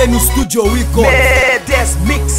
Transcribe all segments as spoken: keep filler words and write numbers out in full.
C'est nous studio record. Metdes mix.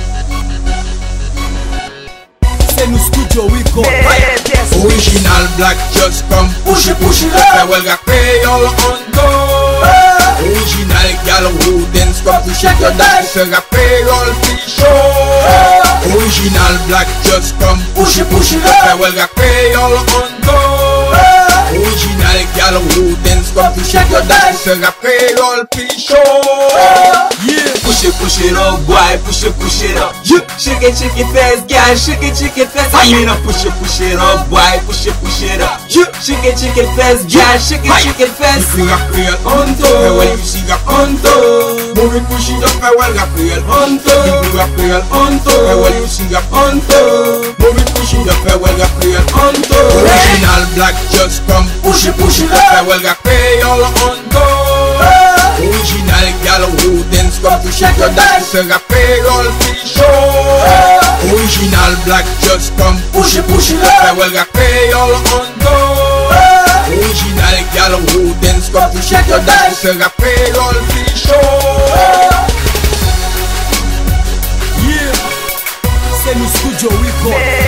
C'est nous studio record. Metdes Original black just come push it push it up. Well got Creole on go. Original gal who dance come to shake your dance. Well got Creole fish show. Original black just come push it push it up. Well got Creole on go. Original gal who dance come to shake your dance. Well got Creole fish show. Yeah. Push it, push it up, boy, push it, push it up. You shake it, shake it fast, guys, shake it, shake it fast. I mean, push it, push it up, boy, push it, push it up. You shake it, shake it fast, guys, shake it, shake it fast. You got Creole On on top. top. Well you see got on top. Move it, push it up, well got Creole on top. You got Creole on top. Well you see got on top. Move it, push it up, well got Creole on top. Original black just come push it, push it up. Well got Creole on top. Original gal who dance come to shake your dance. Well got Creole fish show. Original black just come push it, push it up. Well got Creole on top. Original gal who dance come to shake your dance. Well got Creole fish show. Yeah. C'est nous studio record.